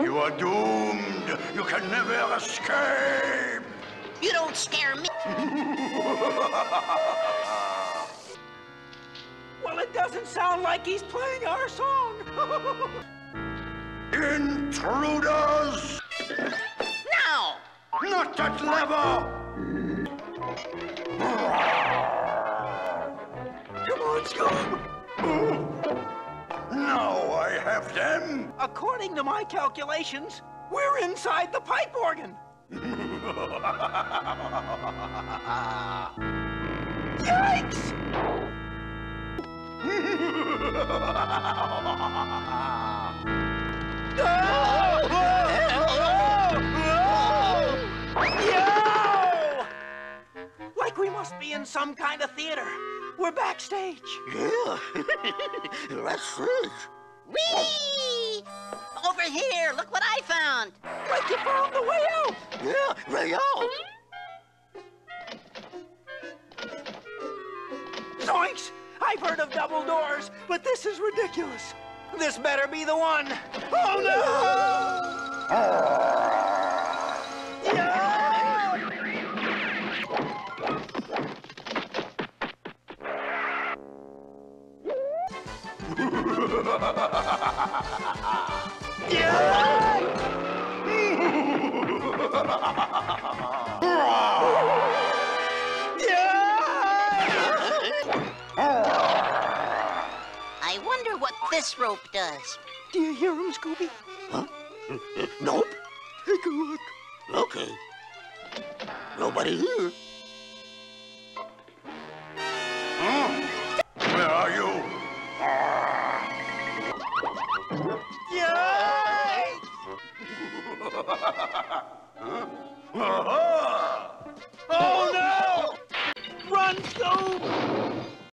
You are doomed. You can never escape. You don't scare me. Well, it doesn't sound like he's playing our song. Intruders! Now! Not that lever! Come on, Scoob. Now I have them! According to my calculations, we're inside the pipe organ. Yikes! Like we must be in some kind of theater. We're backstage. Yeah, that's it. Whee! Over here, look what I found. Like you found the way out. Yeah, way out. Zoinks! I've heard of double doors, but this is ridiculous. This better be the one. Oh, no! I wonder what this rope does. Do you hear him, Scooby? Huh? Nope. Take a look. Okay. Nobody here. Where are you? Oh, no! Run, Scoob!